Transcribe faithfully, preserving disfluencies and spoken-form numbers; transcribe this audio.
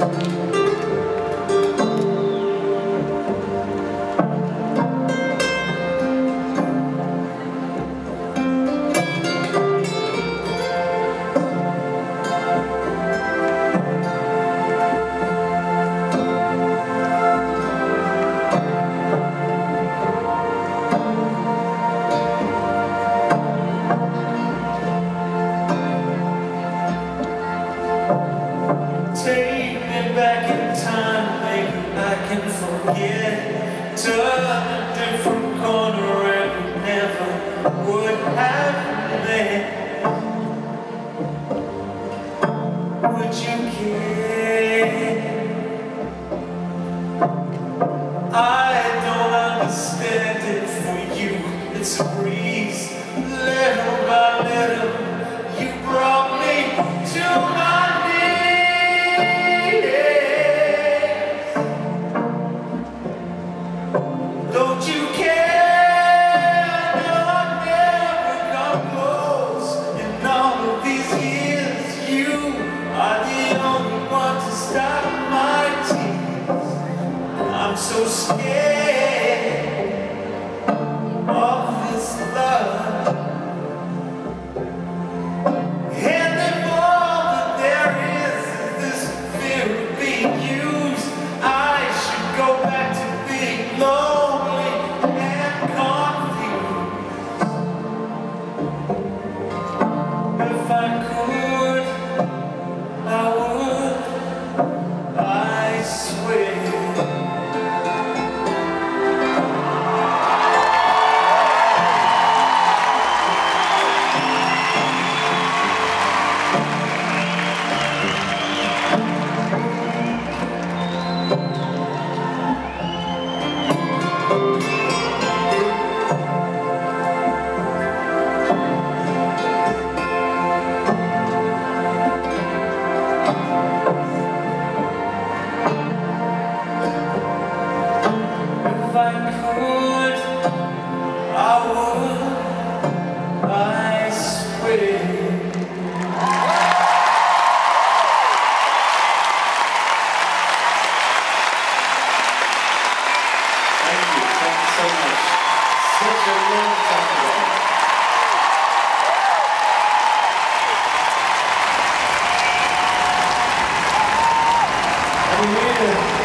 Take me back in time, maybe I can forget. Turn a different corner and we never would have met. Would you care? I don't understand it for you. It's a breeze, little by little. You brought me to my don't you care? No, I've never come close. In all of these years, you are the only one to stop my tears. I'm so scared of this love. And if all that there is is this fear of being used, I should go back to being lonely. If I could, I would, I swear. If I could, I would, I swear. Thank you, thank you so much. Such a long time ago. I'm here.